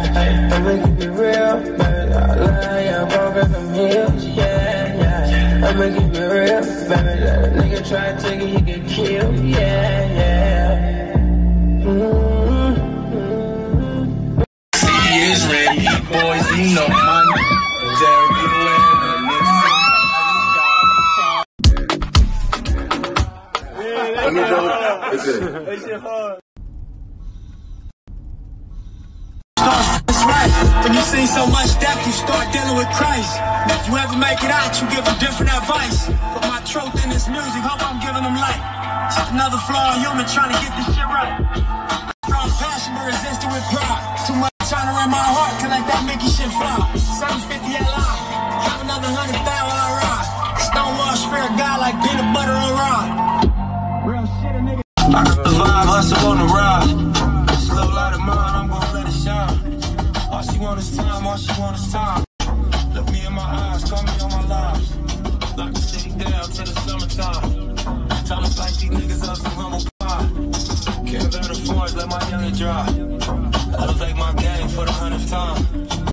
I'ma keep it real, baby. I lie, yeah, I'm broken from heels, yeah. I'ma keep it real, baby. Let a nigga try to take it, he get killed, yeah. Years ready, boys, you know my Jerry When you see so much death, you start dealing with Christ. If you ever make it out, you give them different advice. Put my truth in this music, hope I'm giving them light. Just another flawed human trying to get this shit right. Strong passion, but resistant with pride. Too much trying to run my heart, can let that Mickey shit fly. 750 LI, have another 100,000 I ride. Stonewall spirit guy like peanut butter on ride. Real shit, a nigga. I can survive, hustle on the ride. Slow light of mine, I'm gonna let it shine. All she want is time, all she want is time. Look me in my eyes, call me on my lives. Lock the city down till the summertime. Time to fight these niggas up some humble pie. Can't bear the force, let my youngin' dry. Elevate my game for the 100th time.